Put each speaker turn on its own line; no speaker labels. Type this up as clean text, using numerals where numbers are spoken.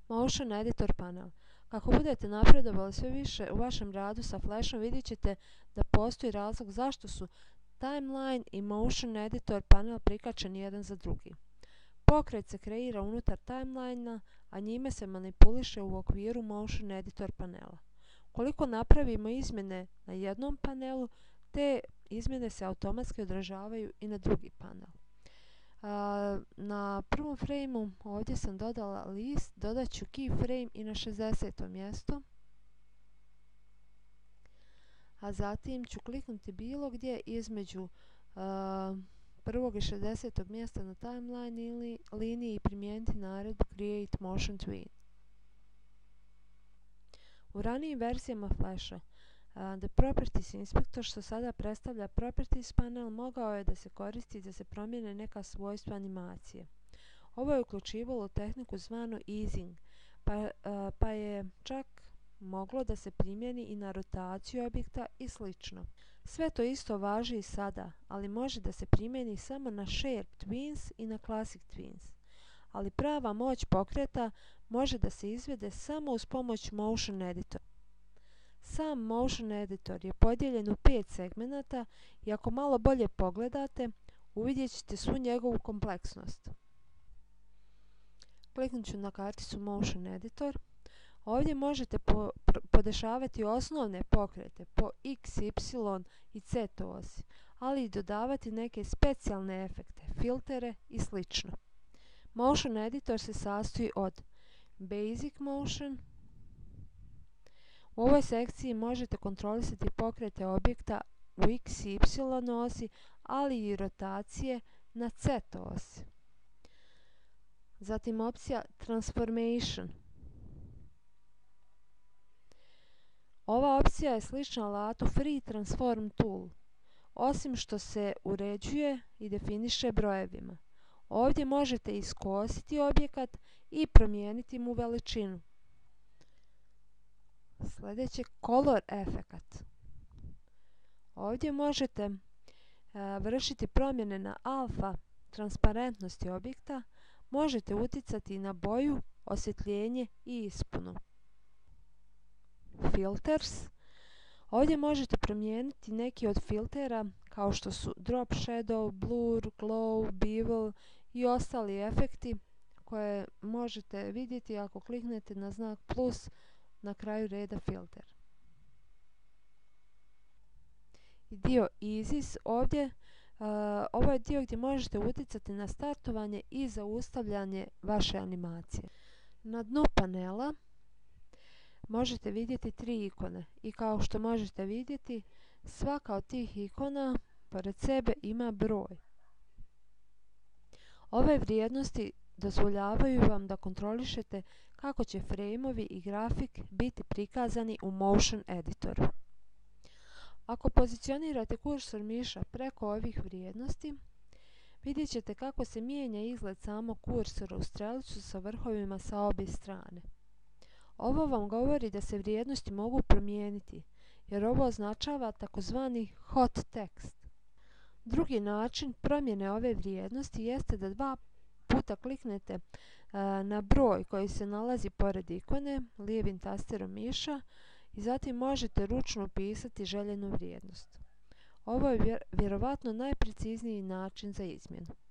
Motion Editor panel. Kako budete napredovali sve više u vašem radu sa Flashom, vidjet ćete da postoji razlog zašto su Timeline i Motion Editor panel prikačeni jedan za drugi. Pokret se kreira unutar timelinea, a njime se manipuliše u okviru Motion Editor panela. Koliko napravimo izmjene na jednom panelu, te izmjene se automatski odražavaju i na drugi panel. Na prvom frameu ovdje sam dodala list, dodat ću keyframe i na 60. mjesto. A zatim ću kliknuti bilo gdje između prvog i 60. mjesta na timeline liniji i primijeniti naredbu Create Motion Tween. U ranijim verzijama Flasha, The Properties Inspector, što sada predstavlja Properties panel, mogao je da se koristi da se promijene neka svojstva animacije. Ovo je uključivalo tehniku zvanu easing, pa je čak moglo da se primjeni i na rotaciju objekta i sl. Sve to isto važi i sada, ali može da se primjeni samo na Shape Twins i na Classic Twins. Ali prava moć pokreta može da se izvede samo uz pomoć Motion Editor. Sam Motion Editor je podijeljen u 5 segmenata i ako malo bolje pogledate, uvidjet ćete svu njegovu kompleksnost. Kliknut ću na karticu Motion Editor. Ovdje možete podešavati osnovne pokrete po X, Y i Z osi, ali i dodavati neke specijalne efekte, filtere i sl. Motion Editor se sastoji od Basic Motion. U ovoj sekciji možete kontrolisati pokrete objekta u X i Y osi, ali i rotacije na Z osi. Zatim opcija Transformation. Ova opcija je slična alatu Free Transform Tool, osim što se uređuje i definiše brojevima. Ovdje možete iskositi objekat i promijeniti mu veličinu. Sljedeće, Color efekat. Ovdje možete vršiti promjene na alfa transparentnosti objekta, možete utjecati na boju, osvjetljenje i ispunu. Filters. Ovdje možete promijeniti neki od filtera kao što su Drop Shadow, Blur, Glow, Bevel i ostali efekti koje možete vidjeti ako kliknete na znak plus na kraju reda filter. I dio Easys. Ovdje ovo je dio gdje možete utjecati na startovanje i zaustavljanje vaše animacije. Na dnu panela možete vidjeti 3 ikone i kao što možete vidjeti, svaka od tih ikona pored sebe ima broj. Ove vrijednosti dozvoljavaju vam da kontrolišete kako će frameovi i grafik biti prikazani u Motion Editoru. Ako pozicionirate kursor miša preko ovih vrijednosti, vidjet ćete kako se mijenja izgled samog kursora u strelicu sa vrhovima sa obje strane. Ovo vam govori da se vrijednosti mogu promijeniti, jer ovo označava takozvani hot text. Drugi način promjene ove vrijednosti jeste da 2 puta kliknete na broj koji se nalazi pored ikone lijevim tasterom miša i zatim možete ručno upisati željenu vrijednost. Ovo je vjerovatno najprecizniji način za izmjenu.